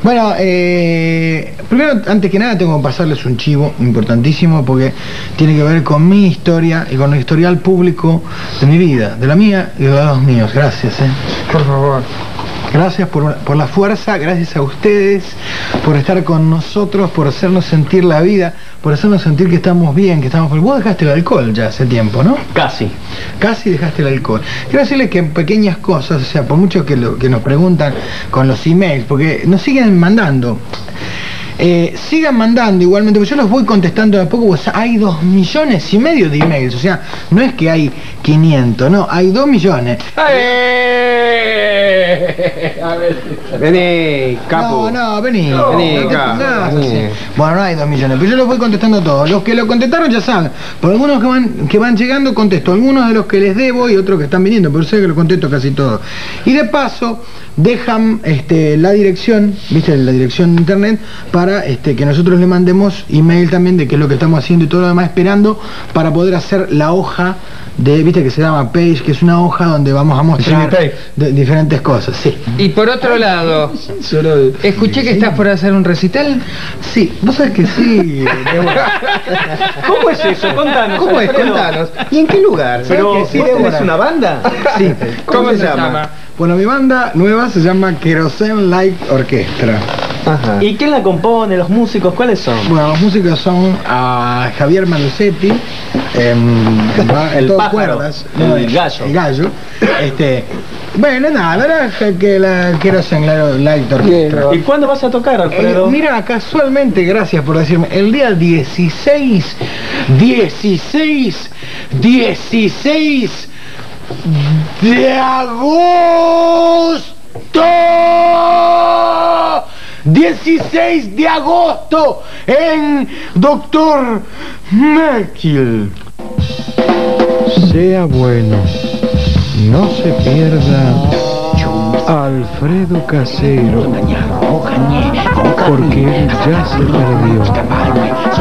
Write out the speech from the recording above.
Bueno, primero, antes que nada, tengo que pasarles un chivo importantísimo porque tiene que ver con mi historia y con el historial público de mi vida, de la mía y de los míos. Gracias, Por favor. Gracias por la fuerza, gracias a ustedes por estar con nosotros, por hacernos sentir la vida, por hacernos sentir que estamos bien, que estamos... Vos dejaste el alcohol ya hace tiempo, ¿no? Casi. Casi dejaste el alcohol. Quiero decirles que en pequeñas cosas, o sea, por mucho que nos preguntan con los emails, porque nos siguen mandando. Sigan mandando igualmente, porque yo los voy contestando de a poco, pues hay 2,5 millones de emails, o sea, no es que hay 500, no, hay 2 millones. A ver. Vení, capo. No, vení. Vení, No te capo. pongas Vení. así. Bueno, no hay 2 millones, pero yo los voy contestando todos. Los que lo contestaron ya saben. Por algunos que van llegando contesto, algunos de los que les debo y otros que están viniendo, pero sé que lo contesto casi todos. Y de paso, dejan la dirección, ¿viste? La dirección de internet para que nosotros le mandemos email también de qué es lo que estamos haciendo y todo lo demás, esperando para poder hacer la hoja de, viste, que se llama Page, que es una hoja donde vamos a mostrar diferentes cosas, sí. Y por otro lado, escuché que estás por hacer un recital. Sí, vos sabés que sí. ¿Cómo es eso? Contanos. ¿Cómo es? Alfredo. Contanos. ¿Y en qué lugar? Pero, ¿Sabés que sí, ¿vos Débora? tenés una banda? Sí. ¿Cómo se llama? Bueno, mi banda nueva se llama Kerosene Light Orchestra. Ajá. ¿Y quién la compone? ¿Los músicos? ¿Cuáles son? Bueno, los músicos son a Javier Malusetti, El todo pájaro, cuerdas, el gallo. El gallo. Bueno, nada, la verdad es que la Kerosene Light Orchestra. ¿Y cuándo vas a tocar, Alfredo? Mira, casualmente, gracias por decirme, el día 16 de agosto. 16 de agosto en Dr. Merkel. Sea bueno, no se pierda Alfredo Casero, porque él ya se perdió.